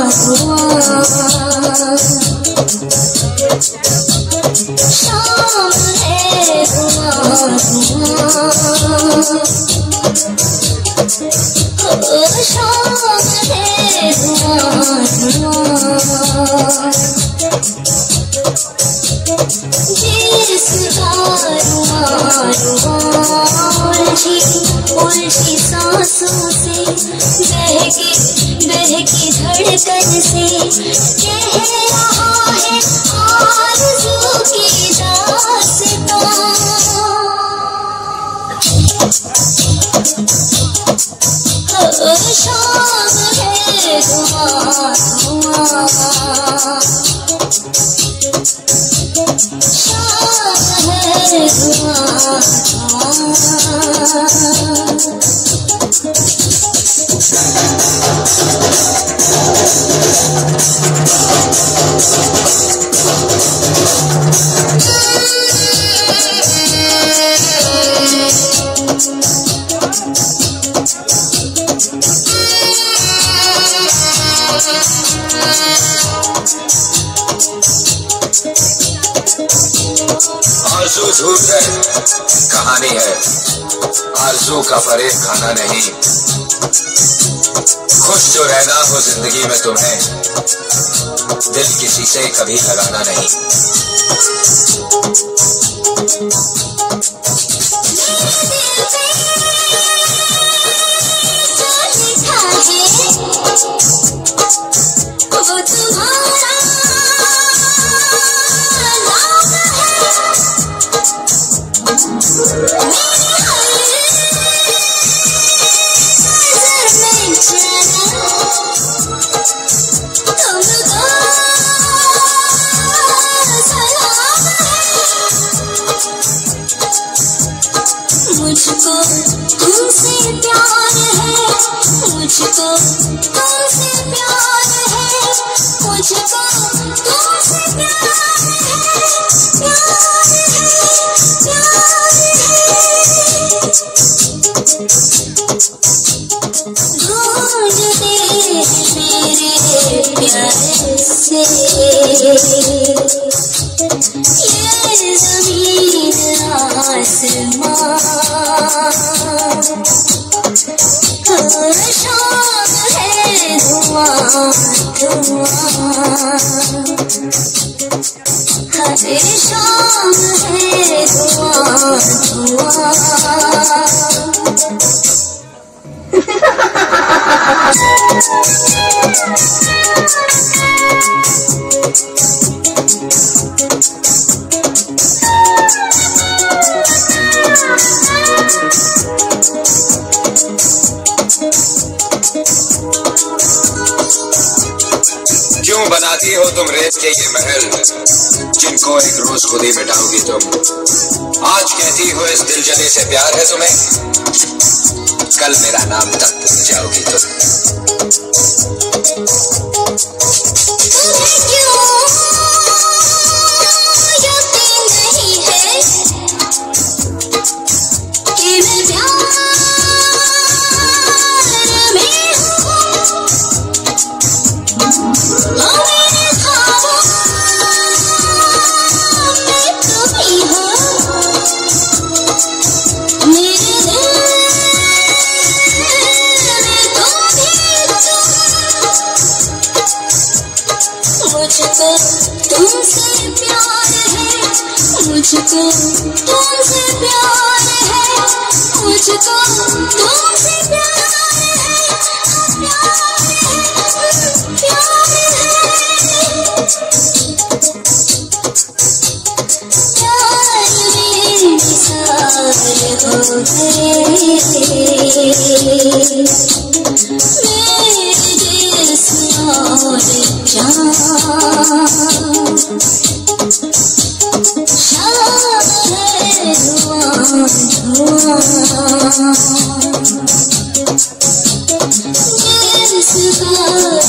शाम है धुआं धुआं, शाम है धुआं धुआं, जिसका रुआं रुआं उलझी सांसों से बहकी धड़कन से कह रहा है आरज़ू की दास्तां। शाम है धुआं धुआं, शाम है धुआं धुआं। आरज़ू झूठ है, कहानी है, आरज़ू का फरेब खाना नहीं। खुश जो रहना हो जिंदगी में तुम्हें, दिल किसी से कभी लगाना नहीं। मुझको तुमसे प्यार है, मुझको तुमसे प्यार है, मुझको तुमसे प्यार है, प्यार है, प्यार से ये ज़मीन आसमां। शाम है धुआं धुआं, हरे शाम है धुआं धुआं। क्यों बनाती हो तुम रेत के ये महल, जिनको एक रोज खुद ही मिटाओगी तुम। आज कहती हो इस दिल जले से प्यार है तुम्हें, कल मेरा नाम तक भूल जाओगी तुम। मुझको तुमसे प्यार है, मुझको तुमसे प्यार है, मुझको तुमसे प्यार है, प्यार में निसार हो गए मेरे जिस्म और जान। शाम है धुआं धुआं, जिसका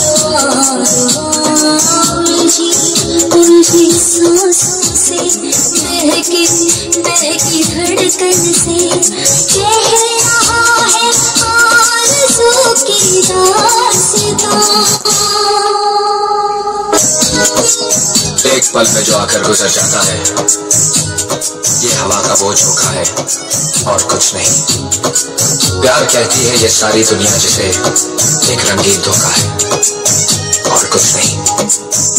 उलझी सांसों से बहकी धड़कन से कह रहा है आरज़ू की दास्तां। पल में जो आकर गुजर जाता है, ये हवा का वो झोंका है और कुछ नहीं। प्यार कहती है ये सारी दुनिया जिसे एक रंगीन धोखा है और कुछ नहीं।